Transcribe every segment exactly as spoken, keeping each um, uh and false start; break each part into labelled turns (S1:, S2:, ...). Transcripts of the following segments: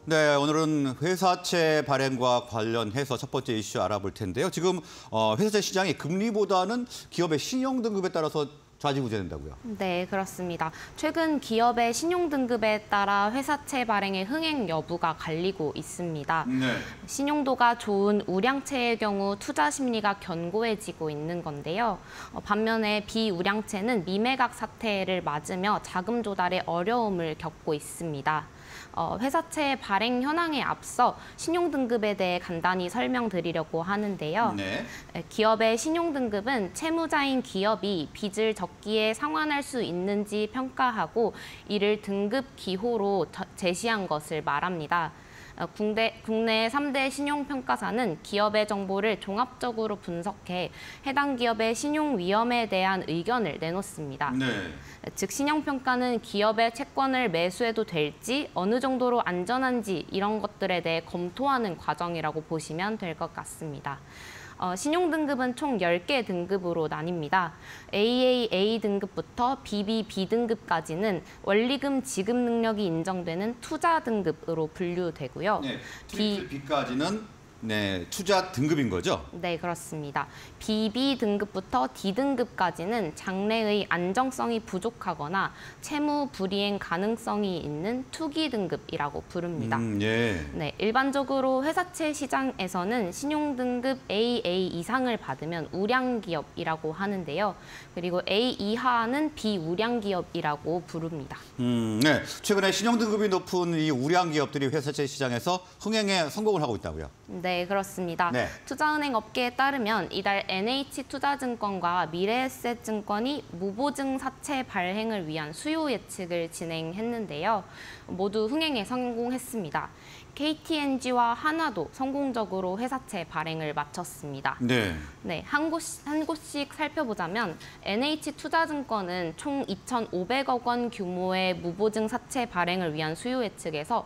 S1: 네, 오늘은 회사채 발행과 관련해서 첫 번째 이슈 알아볼 텐데요. 지금 어, 회사채 시장이 금리보다는 기업의 신용 등급에 따라서 좌지우지된다고요?
S2: 네, 그렇습니다. 최근 기업의 신용 등급에 따라 회사채 발행의 흥행 여부가 갈리고 있습니다.
S1: 네.
S2: 신용도가 좋은 우량채의 경우 투자 심리가 견고해지고 있는 건데요. 어, 반면에 비우량채는 미매각 사태를 맞으며 자금 조달에 어려움을 겪고 있습니다. 어, 회사채 발행 현황에 앞서 신용등급에 대해 간단히 설명드리려고 하는데요.
S1: 네.
S2: 기업의 신용등급은 채무자인 기업이 빚을 적기에 상환할 수 있는지 평가하고 이를 등급 기호로 제시한 것을 말합니다. 국내, 국내 삼 대 신용평가사는 기업의 정보를 종합적으로 분석해 해당 기업의 신용 위험에 대한 의견을 내놓습니다.
S1: 네.
S2: 즉 신용평가는 기업의 채권을 매수해도 될지, 어느 정도로 안전한지 이런 것들에 대해 검토하는 과정이라고 보시면 될 것 같습니다. 어, 신용등급은 총 열 개 등급으로 나뉩니다. 에이에이에이 등급부터 비비비 등급까지는 원리금 지급 능력이 인정되는 투자 등급으로 분류되고요.
S1: 네, 트리플 B까지는 네, 투자 등급인 거죠?
S2: 네, 그렇습니다. 비비 등급부터 D 등급까지는 장래의 안정성이 부족하거나 채무 불이행 가능성이 있는 투기 등급이라고 부릅니다.
S1: 음, 예.
S2: 네, 일반적으로 회사채 시장에서는 신용 등급 에이에이 이상을 받으면 우량 기업이라고 하는데요. 그리고 A 이하는 비우량 기업이라고 부릅니다.
S1: 음, 네. 최근에 신용 등급이 높은 이 우량 기업들이 회사채 시장에서 흥행에 성공을 하고 있다고요?
S2: 네, 그렇습니다.
S1: 네.
S2: 투자은행 업계에 따르면 이달 엔에이치투자증권과 미래에셋증권이 무보증 사채 발행을 위한 수요 예측을 진행했는데요. 모두 흥행에 성공했습니다. 케이티엔지와 하나도 성공적으로 회사채 발행을 마쳤습니다.
S1: 네.
S2: 네, 한 곳, 한 곳씩 살펴보자면 엔에이치투자증권은 총 이천오백억 원 규모의 무보증 사채 발행을 위한 수요 예측에서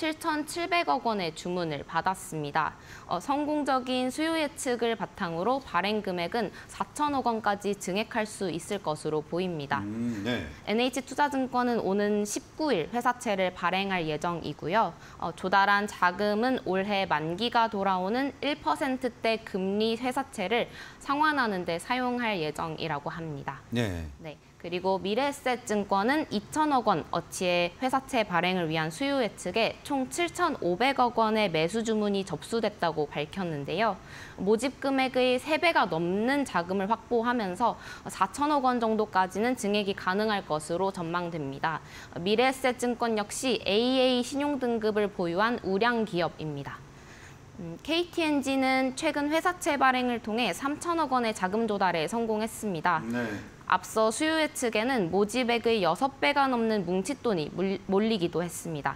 S2: 칠천칠백억 원의 주문을 받았습니다. 어, 성공적인 수요 예측을 바탕으로 발행 금액은 사천억 원까지 증액할 수 있을 것으로 보입니다.
S1: 음, 네.
S2: 엔에이치투자증권은 오는 십구 일 회사채를 발행할 예정이고요. 어, 조달한 자금은 올해 만기가 돌아오는 일 퍼센트대 금리 회사채를 상환하는 데 사용할 예정이라고 합니다.
S1: 네.
S2: 네. 그리고 미래에셋증권은 이천억 원 어치의 회사채 발행을 위한 수요 예측에 총 칠천오백억 원의 매수 주문이 접수됐다고 밝혔는데요. 모집 금액의 세 배가 넘는 자금을 확보하면서 사천억 원 정도까지는 증액이 가능할 것으로 전망됩니다. 미래에셋증권 역시 에이에이 신용 등급을 보유한 우량 기업입니다. 음, 케이티엔지는 최근 회사채 발행을 통해 삼천억 원의 자금 조달에 성공했습니다.
S1: 네.
S2: 앞서 수요 예측에는 모집액의 여섯 배가 넘는 뭉칫돈이 몰리기도 했습니다.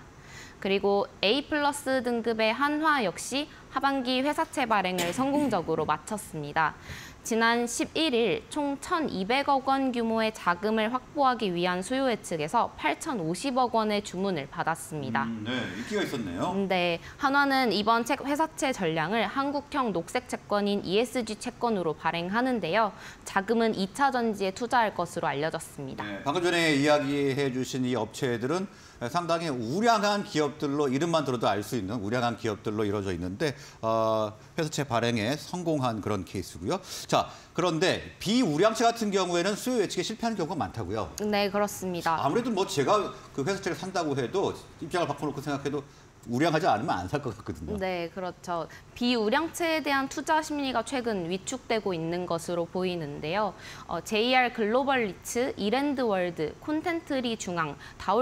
S2: 그리고 A 플러스 등급의 한화 역시 하반기 회사채 발행을 성공적으로 마쳤습니다. 지난 십일 일 총 천이백억 원 규모의 자금을 확보하기 위한 수요 예측에서 팔천오십억 원의 주문을 받았습니다.
S1: 음, 네, 인기가 있었네요.
S2: 네, 한화는 이번 책 회사채 전량을 한국형 녹색 채권인 이에스지 채권으로 발행하는데요. 자금은 이 차 전지에 투자할 것으로 알려졌습니다.
S1: 네, 방금 전에 이야기해 주신 이 업체들은 상당히 우량한 기업들로 이름만 들어도 알 수 있는 우량한 기업들로 이루어져 있는데 어, 회사채 발행에 성공한 그런 케이스고요. 자, 그런데 비우량채 같은 경우에는 수요 예측에 실패하는 경우가 많다고요?
S2: 네, 그렇습니다.
S1: 아무래도 뭐 제가 그 회사채를 산다고 해도 입장을 바꿔놓고 생각해도 우량하지 않으면 안 살 것 같거든요.
S2: 네, 그렇죠. 비우량채에 대한 투자 심리가 최근 위축되고 있는 것으로 보이는데요. 어, 제이알 글로벌 리츠, 이랜드월드, 콘텐트리 중앙,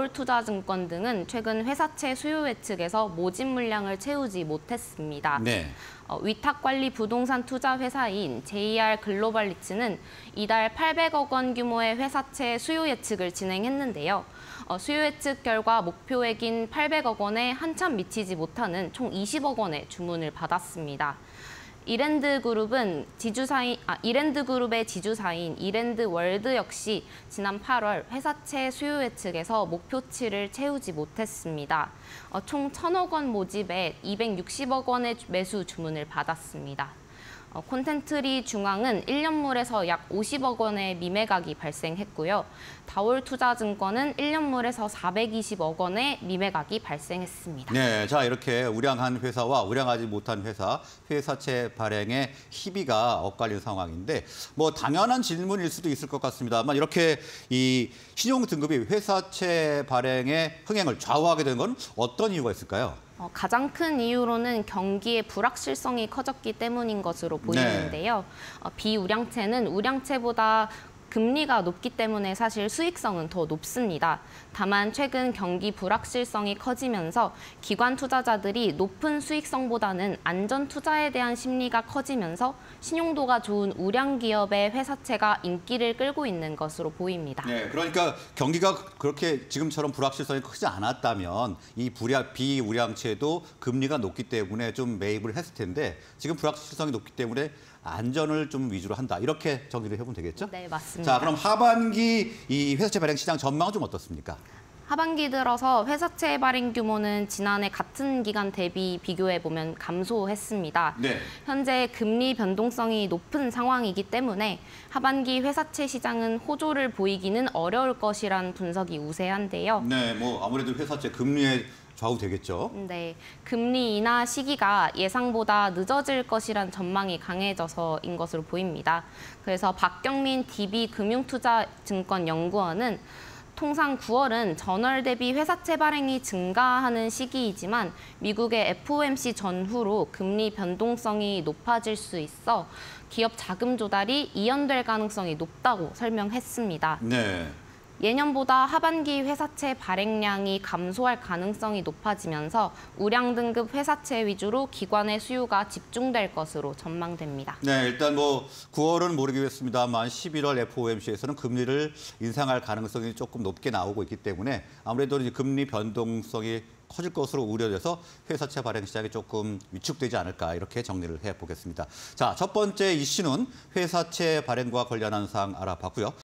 S2: 다올투자증권 등은 최근 회사채 수요 예측에서 모집 물량을 채우지 못했습니다.
S1: 네.
S2: 어, 위탁관리 부동산 투자 회사인 제이알 글로벌 리츠는 이달 팔백억 원 규모의 회사채 수요 예측을 진행했는데요. 어, 수요 예측 결과 목표액인 팔백억 원에 한참 미치지 못하는 총 이십억 원의 주문을 받았습니다. 이랜드 그룹은 지주사인, 아, 이랜드 그룹의 지주사인 이랜드 월드 역시 지난 팔월 회사채 수요 예측에서 목표치를 채우지 못했습니다. 어, 총 천억 원 모집에 이백육십억 원의 매수 주문을 받았습니다. 어, 콘텐츠리 중앙은 일 년물에서 약 오십억 원의 미매각이 발생했고요. 다올투자증권은 일 년물에서 사백이십억 원의 미매각이 발생했습니다.
S1: 네, 자 이렇게 우량한 회사와 우량하지 못한 회사, 회사채 발행의 희비가 엇갈린 상황인데 뭐 당연한 질문일 수도 있을 것 같습니다만 이렇게 이 신용 등급이 회사채 발행의 흥행을 좌우하게 된 건 어떤 이유가 있을까요?
S2: 어, 가장 큰 이유로는 경기의 불확실성이 커졌기 때문인 것으로 보이는데요. 어, 비우량채는 우량채보다 금리가 높기 때문에 사실 수익성은 더 높습니다. 다만 최근 경기 불확실성이 커지면서 기관 투자자들이 높은 수익성보다는 안전 투자에 대한 심리가 커지면서 신용도가 좋은 우량 기업의 회사채가 인기를 끌고 있는 것으로 보입니다.
S1: 네, 그러니까 경기가 그렇게 지금처럼 불확실성이 크지 않았다면 이 불량, 비우량채도 금리가 높기 때문에 좀 매입을 했을 텐데 지금 불확실성이 높기 때문에 안전을 좀 위주로 한다. 이렇게 정리를 해보면 되겠죠?
S2: 네, 맞습니다.
S1: 자, 그럼 하반기 이 회사채 발행 시장 전망은 좀 어떻습니까?
S2: 하반기 들어서 회사채 발행 규모는 지난해 같은 기간 대비 비교해보면 감소했습니다.
S1: 네.
S2: 현재 금리 변동성이 높은 상황이기 때문에 하반기 회사채 시장은 호조를 보이기는 어려울 것이란 분석이 우세한데요.
S1: 네, 뭐 아무래도 회사채 금리에 좌우되겠죠.
S2: 네, 금리 인하 시기가 예상보다 늦어질 것이란 전망이 강해져서인 것으로 보입니다. 그래서 박경민 디비 금융투자증권 연구원은 통상 구월은 전월 대비 회사채 발행이 증가하는 시기이지만 미국의 에프오엠씨 전후로 금리 변동성이 높아질 수 있어 기업 자금 조달이 이연될 가능성이 높다고 설명했습니다.
S1: 네.
S2: 예년보다 하반기 회사채 발행량이 감소할 가능성이 높아지면서 우량 등급 회사채 위주로 기관의 수요가 집중될 것으로 전망됩니다.
S1: 네, 일단 뭐 구월은 모르겠습니다만 십일월 에프오엠씨에서는 금리를 인상할 가능성이 조금 높게 나오고 있기 때문에 아무래도 이제 금리 변동성이 커질 것으로 우려돼서 회사채 발행 시장이 조금 위축되지 않을까 이렇게 정리를 해보겠습니다. 자, 첫 번째 이슈는 회사채 발행과 관련한 사항 알아봤고요.